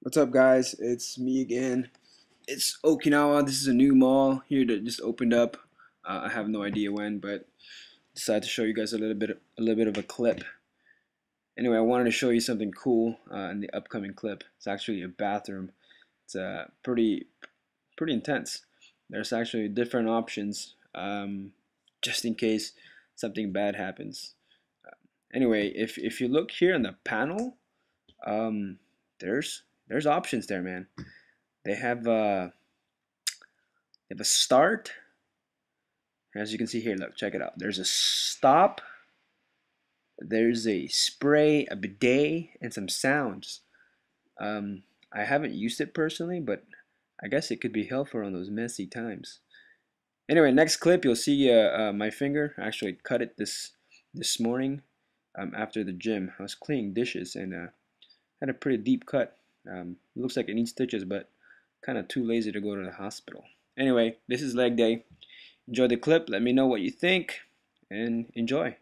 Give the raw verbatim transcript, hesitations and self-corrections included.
What's up, guys? It's me again. It's Okinawa. This is a new mall here that just opened up. Uh, I have no idea when, but decided to show you guys a little bit, a little bit of a clip. Anyway, I wanted to show you something cool uh, in the upcoming clip. It's actually a bathroom. It's uh, pretty, pretty intense. There's actually different options, um, just in case something bad happens. Anyway, if if you look here on the panel, um, there's there's options there, man. They have uh, they have a start. As you can see here, look, check it out. There's a stop. There's a spray, a bidet, and some sounds. Um, I haven't used it personally, but I guess it could be helpful on those messy times. Anyway, next clip, you'll see uh, uh, my finger. I actually cut it this this morning um, after the gym. I was cleaning dishes and uh, had a pretty deep cut. Um, it looks like it needs stitches, but kind of too lazy to go to the hospital. Anyway, this is leg day. Enjoy the clip. Let me know what you think and enjoy.